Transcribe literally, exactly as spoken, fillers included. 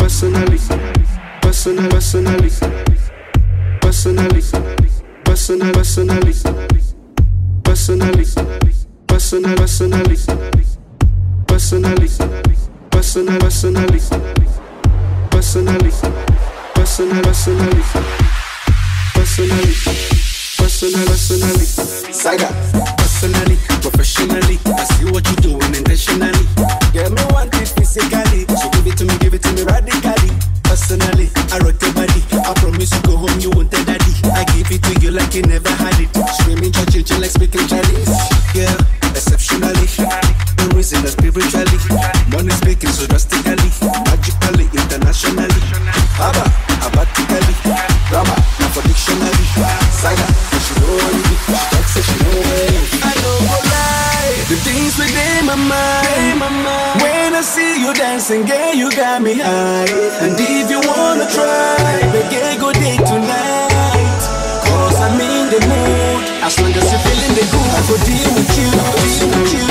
personally, personal, personally, personally, personal, personally, personally, personal, personally, personally, personal, personally, personally, personal, personally, personally, personal, personally. Saga, personally, professionally, I see what you're doing intentionally. Get me want it physically, so give it to me, give it to me radically. Personally, I rock your body. I promise you go home, you won't tell daddy. I give it to you like you never had it. Screaming, churching, like speaking Chinese. Yeah, exceptionally, the reason that spiritually, money speaking so drastically, magically, internationally. Haba, abatically, grammar, not for dictionary. Saga, she know what you do. She talks, so she know where you be. I know what lie. The things within my mind. my mind. When I see you dancing, girl, you got me high. And if you wanna try, the girl go day tonight. Cause I'm in the mood. As long as you're feeling the good, I go deal with you, deal with you.